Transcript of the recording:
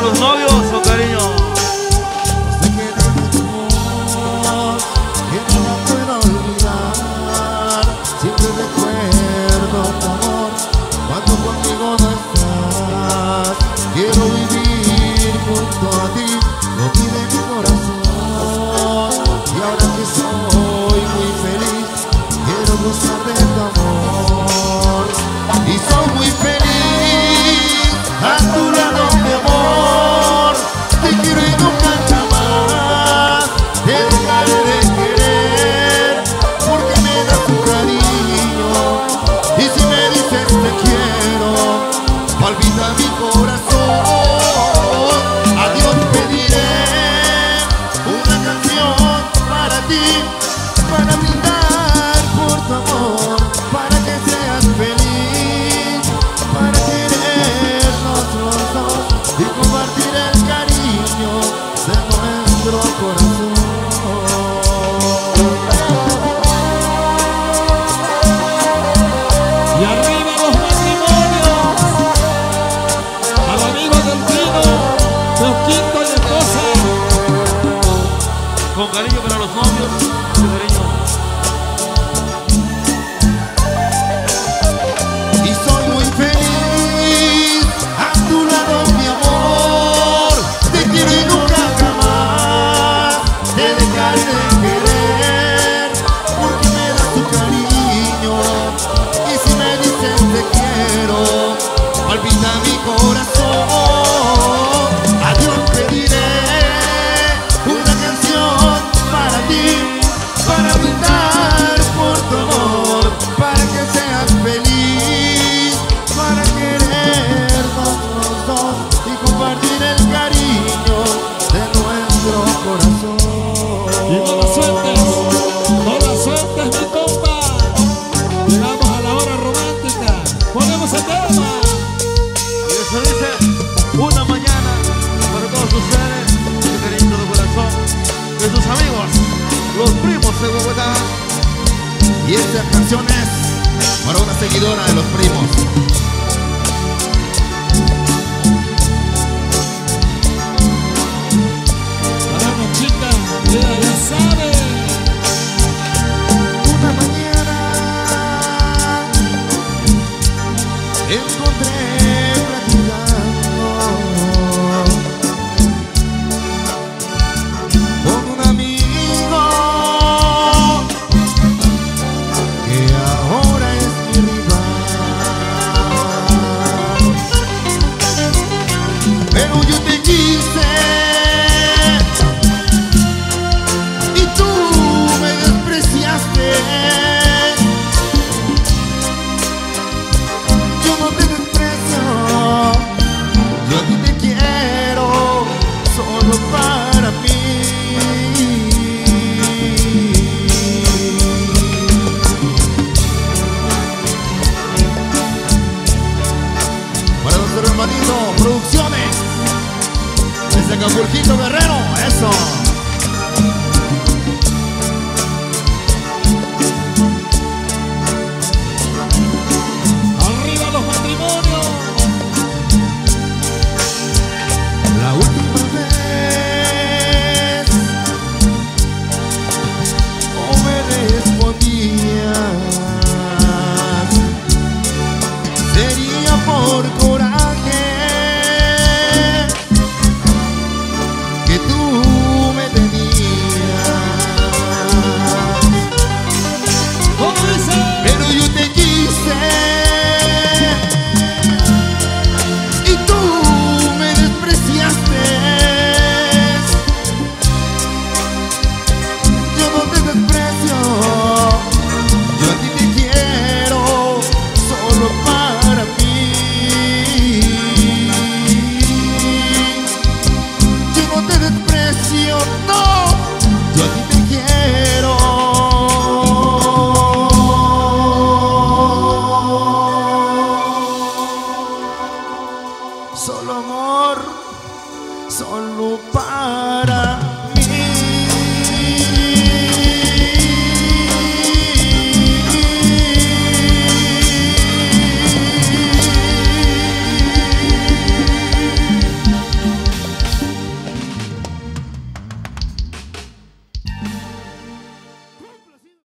los novios con cariño. No sé qué de tu voz, que no la puedo olvidar. Siempre recuerdo tu amor cuando conmigo no estás. Quiero vivir junto a ti, lo pide mi corazón. Y ahora que soy muy feliz, quiero gozar de tu amor. Y soy muy feliz a tu lado, mi amor. Te quiero y nunca jamás te dejaré de querer, porque me das tu cariño. Y si me dices te quiero, palpita mi corazón. A Dios pediré una canción para ti, para brindar por tu amor, para que seas feliz, para querernos los dos y compartir el cariño de nuestro corazón. Y arriba los matrimonios, al amigo del Trino, los Quinto y esposa. Con cariño para los novios, con cariño. Y soy muy feliz a tu lado, mi amor. Te quiero y nunca jamás te dejaré de querer, porque me das tu cariño. Y si me dices te quiero, palpita mi corazón. A Dios pediré una canción para ti, para brindar por tu amor, para que seas feliz, para querernos los dos y compartir el cariño de nuestro corazón. Y no la sueltes, mi compa. Llegamos a la hora romántica, ponemos el tema. Y eso dice, una mañana para todos ustedes, con cariño de corazón, de sus amigos, los primos de Bogotá. Y esta canción es para una seguidora de los primos. Para una chica, ella ya sabe. Una mañana encontré platicando con un amigo que ahora es mi rival. Pero yo te quise y tú me despreciaste. Yo no te desprecio, yo a ti te quiero solo para mí. Para nuestro hermanito Producciones desde Acapulquito, Guerrero, eso. Arriba los matrimonios. La última vez no me respondías, sería por coraje que tú me tenías. ¿Cómo dice? Pero yo te quise y tú me despreciaste. Yo no te desprecio, yo a ti te quiero solo para mí. Yo no te desprecio, no, yo a ti te quiero. Solo amor, solo para